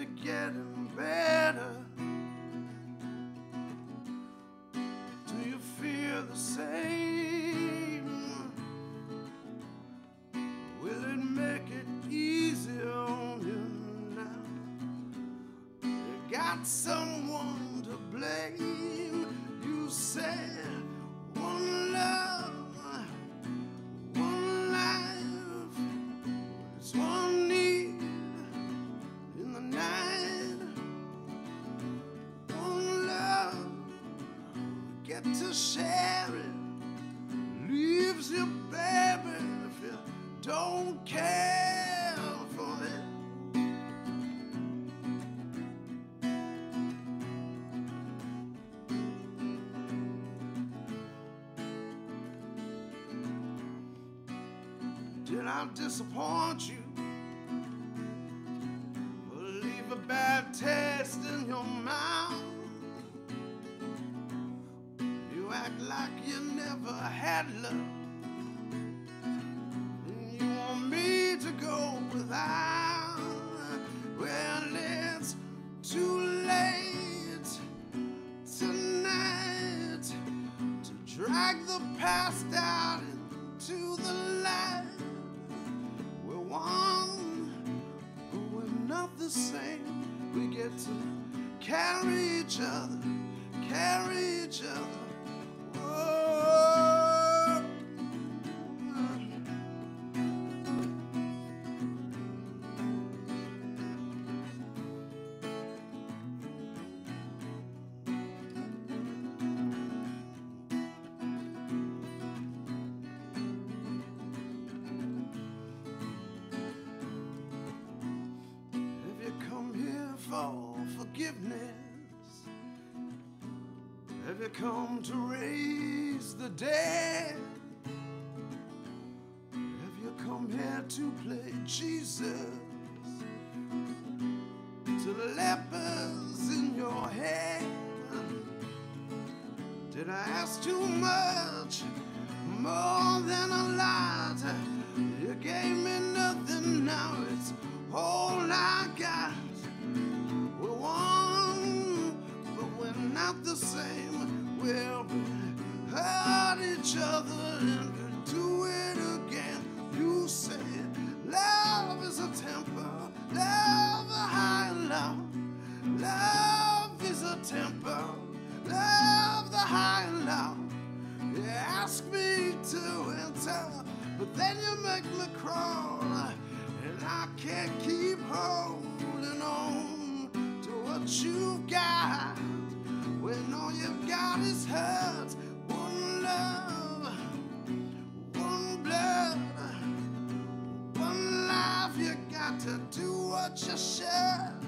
it getting better? Do you feel the same? Will it make it easier on you now? You got someone to blame. You said one love, one life, it's one need in the night. One love, get to share it. Leaves you, baby, if you don't care for it. Did I disappoint you? Or leave a bad taste in your mouth? You act like you never had love, and you want me to go without. Well, it's too late tonight to drag the past out into the light. We're one, but we're not the same. We get to carry each other, carry each other. For forgiveness, have you come to raise the dead? Have you come here to play Jesus to the lepers in your head? Did I ask too much, more than a lot? You gave me nothing, now it's all I got. We're one, but we're not the same. We'll hurt each other and we'll do it again. You said love is a temper, love a high and low. Love is a temper, love the high and low. You ask me to enter, but then you make me crawl, and I can't keep holding on what you've got when all you've got is hurt. One love, one blood, one life. You got to do what you should.